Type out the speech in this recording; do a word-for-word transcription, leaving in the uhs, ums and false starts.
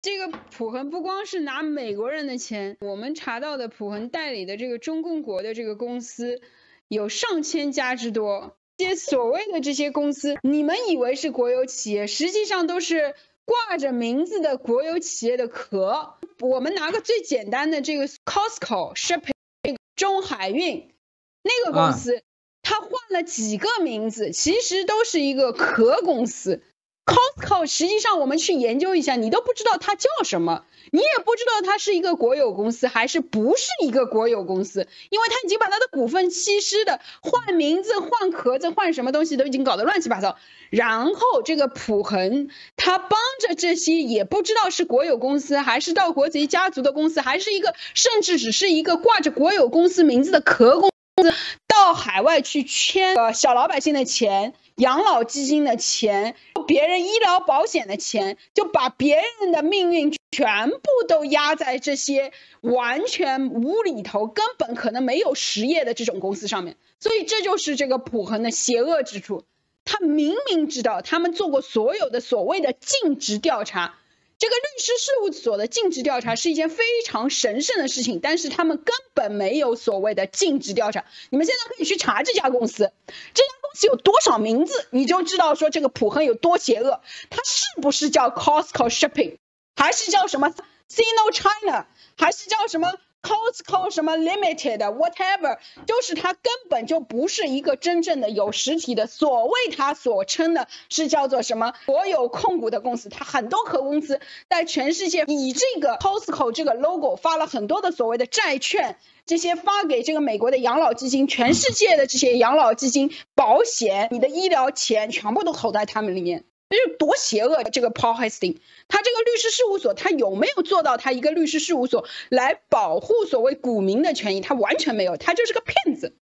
这个普恒不光是拿美国人的钱，我们查到的普恒代理的这个中共国的这个公司有上千家之多。这些所谓的这些公司，你们以为是国有企业，实际上都是挂着名字的国有企业的壳。我们拿个最简单的这个 Costco Shipping 中海运那个公司，啊、它换了几个名字，其实都是一个壳公司。Costco 实际上我们去研究一下，你都不知道它叫什么，你也不知道它是一个国有公司还是不是一个国有公司，因为它已经把它的股份稀释的，换名字、换壳子、换什么东西都已经搞得乱七八糟。然后这个普恒，它帮着这些也不知道是国有公司还是盗国贼家族的公司，还是一个甚至只是一个挂着国有公司名字的壳公司，到海外去圈小老百姓的钱、养老基金的钱、别人医疗保险的钱，就把别人的命运全部都压在这些完全无厘头、根本可能没有实业的这种公司上面。所以这就是这个普恒的邪恶之处。他明明知道他们做过所有的所谓的尽职调查，这个律师事务所的尽职调查是一件非常神圣的事情，但是他们根本没有所谓的尽职调查。你们现在可以去查这家公司，这家公司有多少名字，你就知道说这个普恒有多邪恶。它是不是叫 Costco Shipping， 还是叫什么 Sino China， 还是叫什么Costco 什么 Limited whatever， 就是它根本就不是一个真正的有实体的所谓它所称的是叫做什么国有控股的公司。它很多壳公司在全世界以这个 Costco 这个 logo 发了很多的所谓的债券，这些发给这个美国的养老基金，全世界的这些养老基金、保险，你的医疗钱全部都投在他们里面。这是多邪恶！这个 Paul Hastings， 他这个律师事务所，他有没有做到他一个律师事务所来保护所谓股民的权益？他完全没有，他就是个骗子。